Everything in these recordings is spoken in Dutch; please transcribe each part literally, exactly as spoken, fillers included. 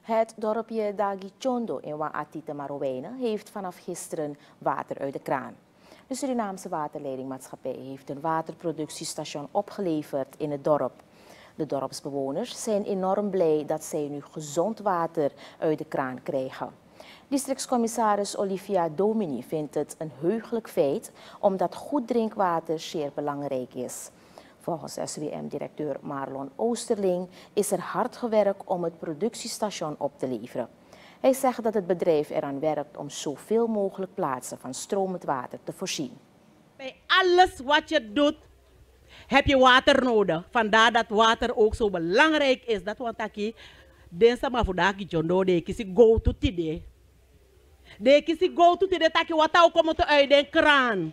Het dorpje Dagichondo in Waatite Marowijnen heeft vanaf gisteren water uit de kraan. De Surinaamse waterleidingmaatschappij heeft een waterproductiestation opgeleverd in het dorp. De dorpsbewoners zijn enorm blij dat zij nu gezond water uit de kraan krijgen. Districtscommissaris Olivia Domini vindt het een heugelijk feit omdat goed drinkwater zeer belangrijk is. Volgens S W M-directeur Marlon Oosterling is er hard gewerkt om het productiestation op te leveren. Hij zegt dat het bedrijf eraan werkt om zoveel mogelijk plaatsen van stromend water te voorzien. Bij alles wat je doet, heb je water nodig. Vandaar dat water ook zo belangrijk is. Dat want ik denk maar voor dat ik Jondo de kisi go to tide. De kisi go to tide dat je wat ook komt uit de kraan.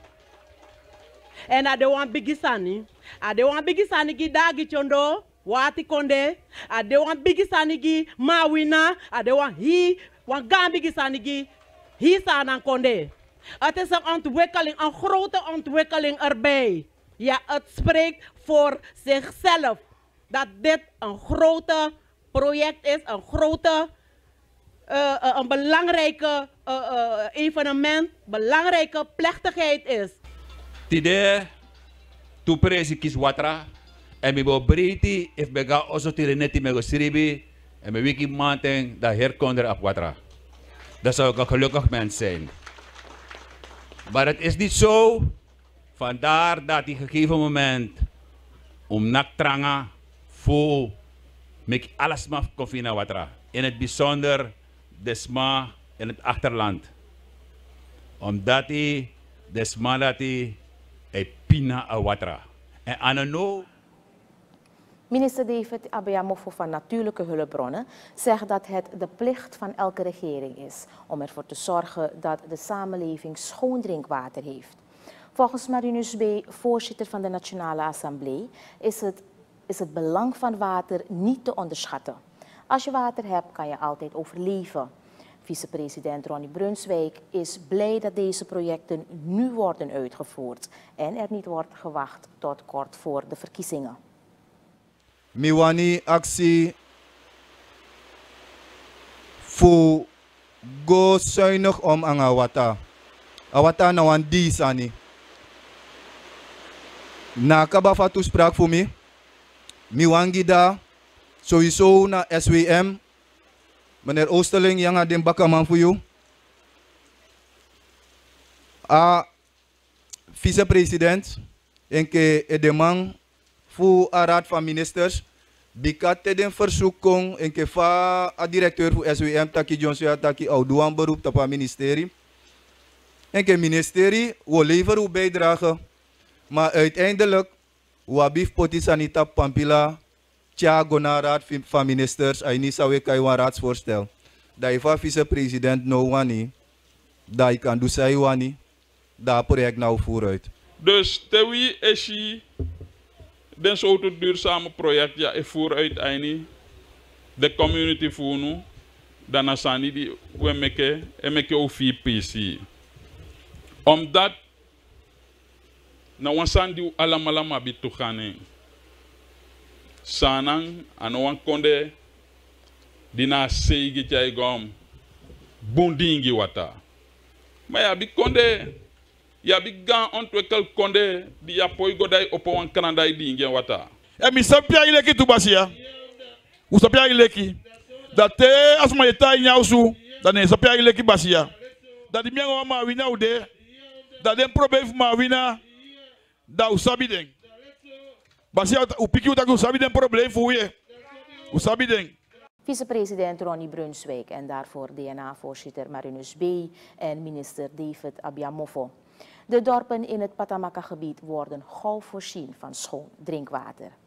En dat de wan bigisani, dat de wan bigisani ki dagi Jondo, wat ik konde, dat de wan bigisani ki mawina, dat de wan hi, wan gaan bigisani ki hi sanan konde. Het is een ontwikkeling, een grote ontwikkeling erbij. Ja, het spreekt voor zichzelf dat dit een grote project is, een grote, uh, uh, een belangrijke uh, uh, evenement, belangrijke plechtigheid is. Tide, tu presi kis watra, en mi bo briti if bega oso tire neti me go siribi, en mi wiki manteng da herkonder op watra. Dat zou ik een gelukkig mens zijn. Maar het is niet zo. Vandaar dat die gegeven moment om naktranga voor mek alles maar confina watra. In het bijzonder de sma in het achterland. Omdat die de sma dat die e pina a watra. En anano. Minister David Abiamofo van Natuurlijke Hulpbronnen zegt dat het de plicht van elke regering is om ervoor te zorgen dat de samenleving schoon drinkwater heeft. Volgens Marinus B., voorzitter van de Nationale Assemblée, is het, is het belang van water niet te onderschatten. Als je water hebt, kan je altijd overleven. Vicepresident Ronnie Brunswijk is blij dat deze projecten nu worden uitgevoerd en er niet wordt gewacht tot kort voor de verkiezingen. Miwani actie voor go zuinig om aan awata. Awata na wan di sani. Na kaba fa toespraak voor me. Miwangi da sowieso na S W M. Meneer Oosterling, yang den bakaman voor jou. A vicepresident enke edemang voor de raad van ministers. Bikat den verzoek kon enke fa a directeur voor S W M taki Johnson taki ouduan beroep tapa ministerie. Enke ministerie wil leveren uw bijdrage. Maar uiteindelijk, wabif potisanita pampila, tjago na raad van ministers, ay nisa we kaiwa raadsvoorstel. Dat je van vicepresident no wani, dat je kan doen zij wani, dat project nou vooruit. Dus tewi eshi, den soort duurzame project ja e vooruit eini, de community voenu, dan asani die we meke, e meke o V P C. Omdat na wansan di alamalama bitu khane sanang ano konde dina seigi chay gom bundingi wata ma ya bi konde ya bi gan ontwekel konde di ya poy goday opo wan kanada di ngi wata e mi sapia ile ki tubasia u sapia ile ki da te asma yeta nyausu da ne sapia ile ki basia da di miango ma wina ude da den problem ma wina da u sabi den. Basia u piki u tak u sabi den probleem voor je. U sabi den. Vicepresident Ronnie Brunswijk en daarvoor D N A-voorzitter Marinus B. en minister David Abiamofo. De dorpen in het Patamaka-gebied worden gauw voorzien van schoon drinkwater.